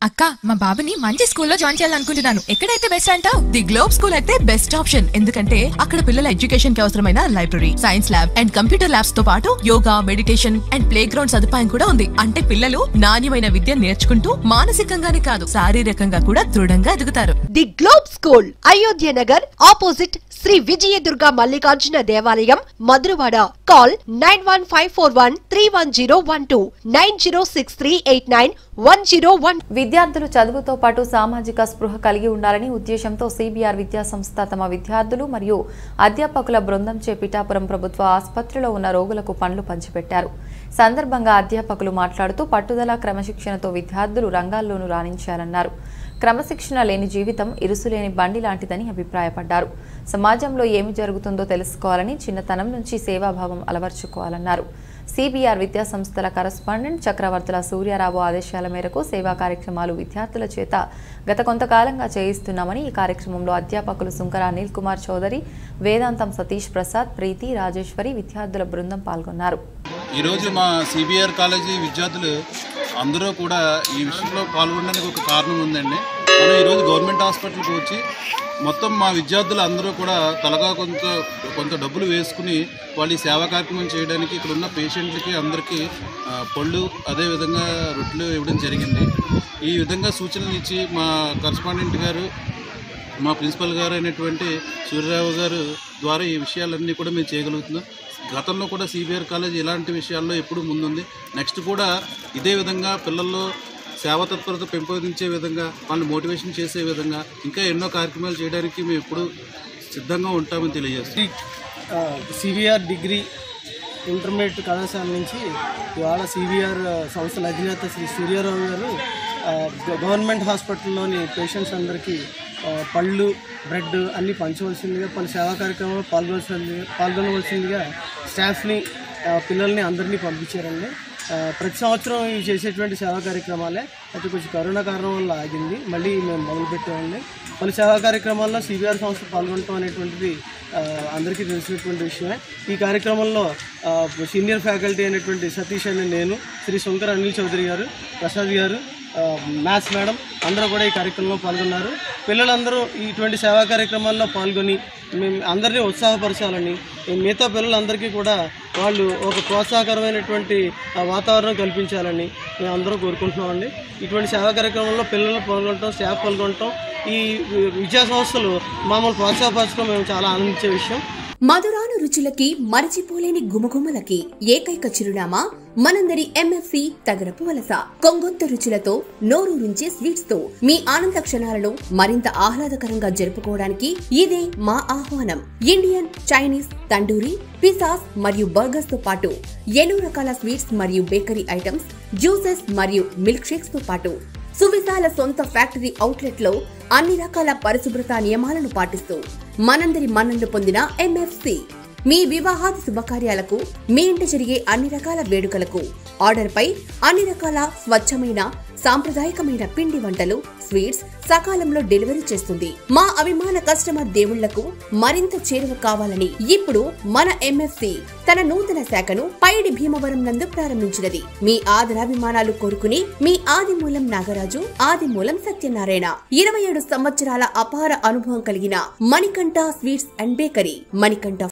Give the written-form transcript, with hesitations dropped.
అక్క మా బాబుని మంచి స్కూల్లో జాయిన్ చేయాలనుకుంటున్నాను. ఎక్కడైతే బెస్ట్ అంటావు? ది గ్లోబ్ స్కూల్ అయితే బెస్ట్ ఆప్షన్. ఎందుకంటే అక్కడ పిల్లల ఎడ్యుకేషన్ కి అవసరమైన library, science lab and computer labs తో పాటు yoga, meditation and playground సదుపాయం కూడా ఉంది. అంటే పిల్లలు నాణ్యమైన విద్య నేర్చుకుంటూ మానసికంగానే కాదు శారీరకంగా కూడా దృఢంగా ఎదుగుతారు. The globe school, Ayodhya Nagar opposite Sri Vijayadurga Mallikarjuna దేవాలయం, మధురవాడ. కాల్ 9154131012 9063891011. విద్యార్థులు చదువుతో పాటు సామాజిక స్పృహ కలిగి ఉండాలని ఉద్దేశంతో సిబిఆర్ విద్యాసంస్థ తమ విద్యార్థులు మరియు అధ్యాపకుల బృందంచే పిఠాపురం ప్రభుత్వ ఆసుపత్రిలో ఉన్న రోగులకు పండ్లు పంచిపెట్టారు. సందర్భంగా అధ్యాపకులు మాట్లాడుతూ పట్టుదల, క్రమశిక్షణతో విద్యార్థులు రంగాల్లోనూ రాణించాలన్నారు. క్రమశిక్షణ లేని జీవితం ఇరుసులేని బండి లాంటిదని అభిప్రాయపడ్డారు. సమాజంలో ఏమి జరుగుతుందో తెలుసుకోవాలని, చిన్నతనం నుంచి సేవాభావం అలవర్చుకోవాలన్నారు. సిబిఆర్ విద్యాసంస్థల కరస్పాండెంట్ చక్రవర్తుల సూర్యారావు ఆదేశాల మేరకు సేవా కార్యక్రమాలు విద్యార్థుల చేత గత కొంతకాలంగా చేయిస్తున్నామని, ఈ కార్యక్రమంలో అధ్యాపకులు సుంకర అనిల్ కుమార్ చౌదరి, వేదాంతం సతీష్ ప్రసాద్, ప్రీతి, రాజేశ్వరి విద్యార్థుల బృందం పాల్గొన్నారు. ఈరోజు మా సిబిఆర్ కాలేజీ విద్యార్థులు అందరూ కూడా ఈ విషయంలో పాల్గొనడానికి ఒక కారణం ఉందండి. మనం ఈరోజు గవర్నమెంట్ హాస్పిటల్కి వచ్చి మొత్తం మా విద్యార్థులు అందరూ కూడా తలగా కొంత డబ్బులు వేసుకుని వాళ్ళు ఈ సేవా కార్యక్రమం చేయడానికి ఇక్కడ ఉన్న పేషెంట్లకి అందరికీ పళ్ళు అదేవిధంగా రొట్టెలు ఇవ్వడం జరిగింది. ఈ విధంగా సూచనలు ఇచ్చి మా కరస్పాండెంట్ గారు, మా ప్రిన్సిపల్ గారు అయినటువంటి సూర్యరావు గారు ద్వారా ఈ విషయాలన్నీ కూడా మేము చేయగలుగుతున్నాం. గతంలో కూడా సిబిఆర్ కాలేజ్ ఇలాంటి విషయాల్లో ఎప్పుడూ ముందుంది. నెక్స్ట్ కూడా ఇదే విధంగా పిల్లల్లో సేవా తత్పరత పెంపొందించే విధంగా, వాళ్ళని మోటివేషన్ చేసే విధంగా ఇంకా ఎన్నో కార్యక్రమాలు చేయడానికి మేము ఎప్పుడు సిద్ధంగా ఉంటామని తెలియజేస్తాం. సిబిఆర్ డిగ్రీ ఇంటర్మీడియట్ కళాశాల నుంచి ఇవాళ సిబిఆర్ సంస్థల అధినేత శ్రీ సూర్యారావు గారు గవర్నమెంట్ హాస్పిటల్లోని పేషెంట్స్ అందరికీ పళ్ళు, బ్రెడ్ అన్నీ పంచవలసిందిగా, పలు సేవా కార్యక్రమాలు పాల్గొనవలసిందిగా స్టాఫ్ని, పిల్లల్ని అందరినీ పంపించారండి. ప్రతి సంవత్సరం ఇవి చేసేటువంటి సేవా కార్యక్రమాలే. అయితే కొంచెం కరోనా కారణం వల్ల ఆగింది. మళ్ళీ మేము మొదలుపెట్టామండి. పలు సేవా కార్యక్రమాల్లో సిబిఆర్ సంస్థ పాల్గొనడం అనేటువంటిది అందరికీ తెలిసినటువంటి విషయమే. ఈ కార్యక్రమంలో సీనియర్ ఫ్యాకల్టీ అయినటువంటి సతీష్ అనే నేను, శ్రీ శంకర్ అనిల్ చౌదరి గారు, ప్రసాద్ గారు, మ్యాథ్స్ మేడం అందరూ కూడా ఈ కార్యక్రమంలో పాల్గొన్నారు. పిల్లలందరూ ఇటువంటి సేవా కార్యక్రమాల్లో పాల్గొని మేము అందరినీ ఉత్సాహపరచాలని, మిగతా పిల్లలందరికీ కూడా వాళ్ళు ఒక ప్రోత్సాహకరమైనటువంటి వాతావరణం కల్పించాలని మేము అందరూ కోరుకుంటున్నామండి. ఇటువంటి సేవా కార్యక్రమంలో పిల్లలు పాల్గొనటం, స్టాఫ్ పాల్గొనటం, ఈ విద్యా సంస్థలు మమ్మల్ని ప్రోత్సాహపరచడం మేము చాలా ఆనందించే విషయం. మధురాను రుచులకి, మరచిపోలేని గుమగుమలకి ఏకైక చిరునామా మనందరి ఎంఎఫ్సి తగరపు వలస. కొంగొంత రుచులతో, నోరూరించే స్వీట్స్ తో మీ ఆనంద క్షణాలను మరింత ఆహ్లాదకరంగా జరుపుకోవడానికి ఇదే మా ఆహ్వానం. ఇండియన్, చైనీస్, తండూరి, పిజ్జాస్ మరియు బర్గర్స్ తో పాటు ఎన్నో రకాల స్వీట్స్ మరియు బేకరీ ఐటమ్స్, జ్యూసెస్ మరియు మిల్క్ షేక్స్ తో పాటు సువిశాల సొంత ఫ్యాక్టరీ అవుట్లెట్ లో అన్ని రకాల పరిశుభ్రత నియమాలను పాటిస్తూ మనందరి మన్ననలు పొందిన ఎంఎఫ్సి మీ వివాహాది శుభకార్యాలకు, మీ ఇంట జరిగే అన్ని రకాల వేడుకలకు ఆర్డర్ పై అన్ని రకాల స్వచ్ఛమైన, సాంప్రదాయకమైన పిండి వంటలు, స్వీట్స్ సకాలంలో డెలివరీ చేస్తుంది. మా అభిమాన కస్టమర్ దేవుళ్లకు మరింత చేరువ కావాలని ఇప్పుడు మన ఎంఎఫ్సి తన నూతన శాఖను పైడి భీమవరం నందు ప్రారంభించినది. మీ ఆదరాభిమానాలు కోరుకుని మీ ఆదిమూలం నాగరాజు, ఆదిమూలం సత్యనారాయణ. 27 సంవత్సరాల అపార అనుభవం కలిగిన Manikanta sweets and bakery, Manikanta